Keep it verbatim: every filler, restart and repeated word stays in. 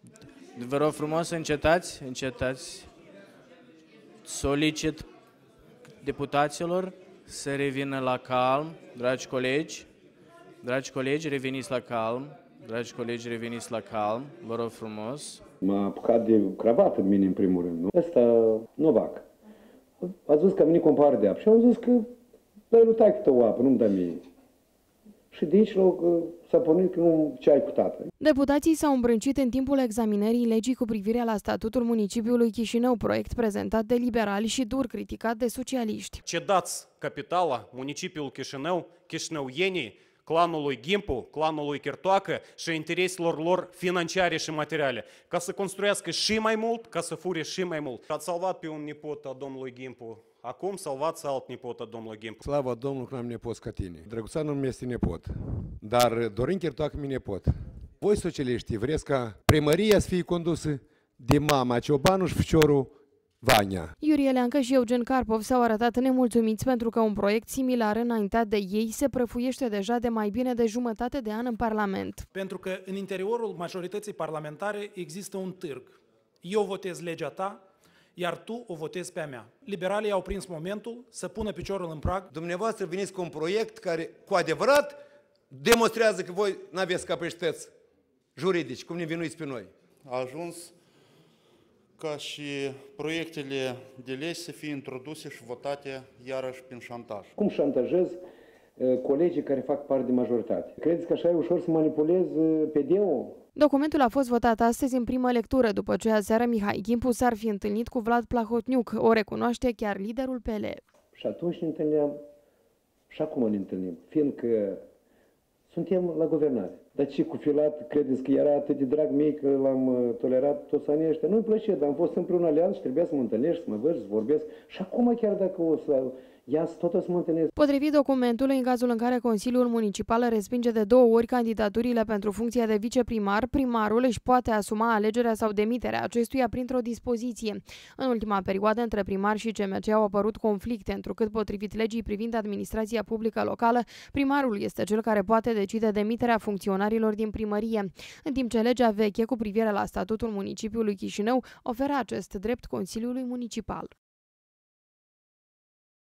Vă rog frumos, încetați, încetați. Solicit deputaților să revină la calm, dragi colegi. Dragi colegi, reveniți la calm. Dragi colegi, reveniți la calm. Vă rog frumos. M-a apucat de cravată în mine, în primul rând. Nu? Ăsta, Novac. A zis că a venit cu un pahar de apă și am zis că dai lui taică o apă, nu-mi dă mie. Și de aici s-a pornit că nu ce ai cu tată. Deputații s-au îmbrâncit în timpul examinării legii cu privire la statutul municipiului Chișinău, proiect prezentat de liberali și dur criticat de socialiști. Cedați capitala, municipiul Chișinău, chișinăuienii, clanului Gimpu, clanului Chertoacă și intereselor lor financiare și materiale, ca să construiască și mai mult, ca să fure și mai mult. Ați salvat pe un nepot al domnului Gimpu. Acum salvați alt nepot al domnului Gimpu. Slavă Domnului că n-am nepoți ca tine. Drăguțanu nu este nepot, dar Dorin Chertoacă mi nepot. Voi, socialiștii, vreți ca primăria să fie condusă de mama Ciobanu și ficiorul Vania. Iurie Leancă și Eugen Carpov s-au arătat nemulțumiți pentru că un proiect similar înaintat de ei se prăfuiește deja de mai bine de jumătate de an în Parlament. Pentru că în interiorul majorității parlamentare există un târg. Eu votez legea ta, iar tu o votezi pe a mea. Liberalii au prins momentul să pună piciorul în prag. Dumneavoastră veniți cu un proiect care, cu adevărat, demonstrează că voi n-aveți capacități juridici, cum ne vinuiți pe noi. A ajuns ca și proiectele de legi să fie introduse și votate iarăși prin șantaj. Cum șantajez uh, colegii care fac parte din majoritate? Credeți că așa e ușor să manipulez uh, P D-ul? Documentul a fost votat astăzi în primă lectură, după ce aseară Mihai Gimpu s-ar fi întâlnit cu Vlad Plahotniuc, o recunoaște chiar liderul P L. Și atunci ne întâlneam și acum ne întâlnim, fiindcă suntem la guvernare. Dar ce cu Filat, credeți că era atât de drag mie că l-am tolerat toți anii ăștia? Nu-mi plăcea, dar am fost împreună aliat și trebuia să mă întâlnesc, să mă văd, să vorbesc. Și acum chiar dacă o să ias, tot o să mă întâlnesc. Potrivit documentului, în cazul în care Consiliul Municipal respinge de două ori candidaturile pentru funcția de viceprimar, primarul își poate asuma alegerea sau demiterea acestuia printr-o dispoziție. În ultima perioadă, între primar și C M C au apărut conflicte, întrucât, potrivit legii privind administrația publică locală, primarul este cel care poate decide demiterea funcționarilor din primărie, în timp ce legea veche cu privire la statutul municipiului Chișinău oferă acest drept Consiliului Municipal.